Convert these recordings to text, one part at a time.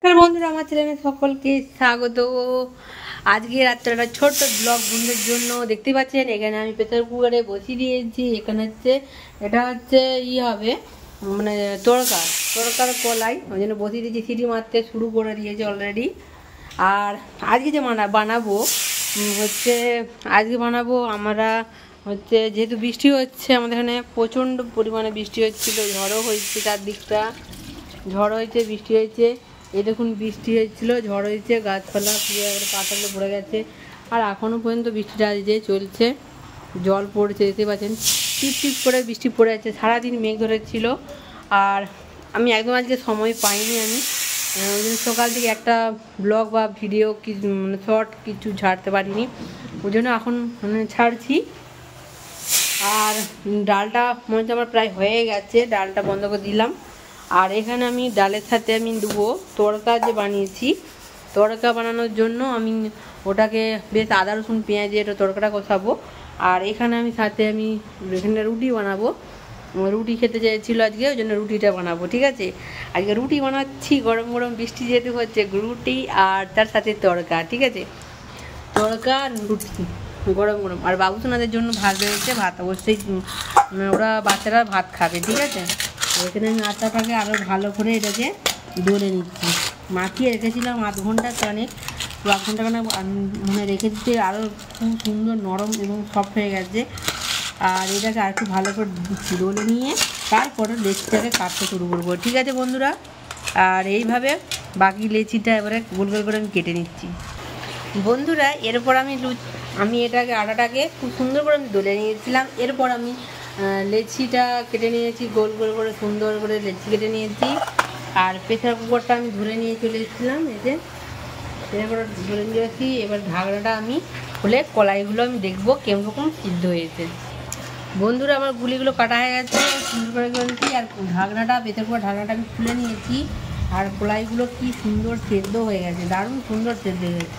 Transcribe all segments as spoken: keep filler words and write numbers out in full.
নমস্কার বন্ধুরা, আমার চ্যানেলে সকলকে স্বাগত। আজকে রাত্রে একটা ছোট্ট ব্লগ বন্ধুদের জন্য। দেখতে পাচ্ছেন এখানে আমি প্রেসার কুকারে বসিয়ে দিয়েছি। এখানে হচ্ছে এটা হচ্ছে ই হবে মানে তড়কা তড়কার কলাই, ওই জন্য বসিয়ে দিয়েছি। সিটি মারতে শুরু করে দিয়েছি অলরেডি। আর আজকে যে মানা বানাবো হচ্ছে আজকে বানাবো আমরা হচ্ছে যেহেতু বৃষ্টি হচ্ছে, আমাদের এখানে প্রচণ্ড পরিমাণে বৃষ্টি হচ্ছিলো, ঝড়ও হয়েছে, চারদিকটা ঝড় হয়েছে, বৃষ্টি হয়েছে। এই দেখুন বৃষ্টি হয়েছিল, ঝড় হয়েছে, গাছপালা পাতাগুলো পড়ে গেছে। আর এখনও পর্যন্ত বৃষ্টিটা যে চলছে, জল পড়ছে, দেখতে পাচ্ছেন টিপ টিপ করে বৃষ্টি পড়ে যাচ্ছে। সারাদিন মেঘ ধরেছিল। আর আমি একদম আজকে সময় পাইনি, আমি ওই জন্য সকাল থেকে একটা ব্লগ বা ভিডিও কি মানে শর্ট কিছু ছাড়তে পারিনি, ওই জন্য এখন মানে ছাড়ছি। আর ডালটা মনে হচ্ছে আমার প্রায় হয়ে গেছে, ডালটা বন্ধ করে দিলাম। আর এখানে আমি ডালের সাথে আমি দেবো তড়কা যে বানিয়েছি। তড়কা বানানোর জন্য আমি ওটাকে বেশ আদা রসুন পেঁয়াজ দিয়ে এটা তড়কাটা কষাবো। আর এখানে আমি সাথে আমি এখানে রুটি বানাবো। রুটি খেতে চেয়েছিলো আজকে, ওই জন্য রুটিটা বানাবো। ঠিক আছে, আজকে রুটি বানাচ্ছি, গরম গরম বৃষ্টি যেহেতু হচ্ছে, রুটি আর তার সাথে তড়কা। ঠিক আছে, তড়কা রুটি গরম গরম। আর বাবুসোনাদের জন্য ভাত রয়েছে, ভাত অবশ্যই ওরা বাচ্চারা ভাত খাবে। ঠিক আছে, এখানে আমি আটাটাকে আরও ভালো করে এটাকে ডলে নিচ্ছি। মাখিয়ে রেখেছিলাম আধ ঘন্টা কানে, তো আধ ঘন্টা কানে মানে রেখে দিতে আরও খুব সুন্দর নরম এবং সফট হয়ে গেছে। আর এটাকে আর একটু ভালো করে ডলে নিয়ে তারপরে লেচিটাকে কাটতে শুরু করবো। ঠিক আছে বন্ধুরা, আর এইভাবে বাকি লেচিটা এবারে গোল গোল করে আমি কেটে নিচ্ছি বন্ধুরা। এরপর আমি আমি এটাকে আটাটাকে খুব সুন্দর করে আমি ডলে নিয়েছিলাম। এরপর আমি লেচিটা কেটে নিয়েছি, গোল গোল করে সুন্দর করে লেচি কেটে নিয়েছি। আর প্রেসার কুকারটা আমি ধরে নিয়ে চলে এসেছিলাম, এই যে প্রেসার কুকারটা ধরে নিয়েছি। এবার ঢাকনাটা আমি খুলে কলাইগুলো আমি দেখবো কেমন রকম সিদ্ধ হয়েছে। বন্ধুরা আমার গুলিগুলো কাটা হয়ে গেছে, সুন্দর করে নিয়েছি। আর ঢাকনাটা প্রেসার কুকার ঢাকনাটা আমি খুলে নিয়েছি। আর কলাইগুলো কি সুন্দর সেদ্ধ হয়ে গেছে, দারুণ সুন্দর সেদ্ধ হয়ে গেছে,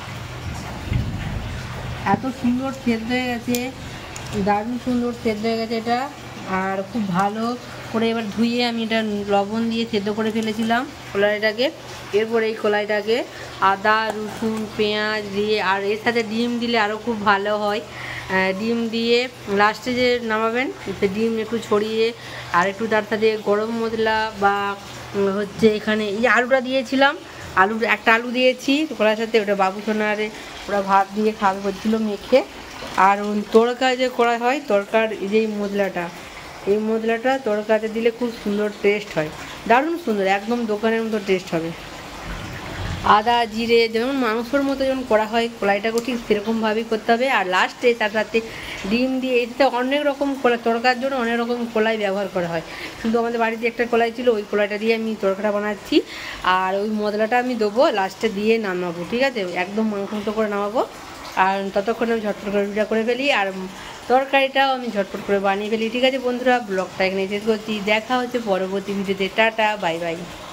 এত সুন্দর সেদ্ধ হয়ে গেছে, দারুণ সুন্দর সেদ্ধ হয়ে গেছে এটা। আর খুব ভালো করে এবার ধুয়ে আমি এটা লবণ দিয়ে সেদ্ধ করে ফেলেছিলাম কলাইটাকে। এরপর এই কলাইটাকে আদা রসুন পেঁয়াজ দিয়ে, আর এর সাথে ডিম দিলে আরও খুব ভালো হয়। ডিম দিয়ে লাস্টে যে নামাবেন, সে ডিম একটু ছড়িয়ে আর একটু তার সাথে গরম মশলা বা হচ্ছে এখানে এই আলুটা দিয়েছিলাম, আলু একটা আলু দিয়েছি কলার সাথে, ওটা বাবুসোনারে ওরা ভাত দিয়ে খাবে বলছিল মেখে। আর তড়কা যে করা হয়, তড়কার যে মশলাটা, এই মশলাটা তড়কাতে দিলে খুব সুন্দর টেস্ট হয়, দারুণ সুন্দর, একদম দোকানের মতো টেস্ট হবে। আদা জিরে যেমন মাংসর মতো যেমন করা হয়, কলাইটাকেও ঠিক সেরকমভাবেই করতে হবে। আর লাস্টে তার সাথে ডিম দিয়ে, এটাতে অনেক রকম কলা, তড়কার জন্য অনেক রকম কলাই ব্যবহার করা হয়, কিন্তু আমাদের বাড়িতে একটা কলাই ছিল, ওই কলাইটা দিয়ে আমি তড়কাটা বানাচ্ছি। আর ওই মশলাটা আমি দেবো লাস্টে দিয়ে নামাবো। ঠিক আছে, একদম মাংস মতো করে নামাবো। আর ততক্ষণে আমি ঝটপট করে রুটিটা করে ফেলি, আর তরকারিটাও আমি ঝটপট করে বানিয়ে ফেলি। ঠিক আছে বন্ধুরা, ব্লগটা এখানে শেষ করছি। দেখা হচ্ছে পরবর্তী ভিডিওতে। টাটা, বাই বাই।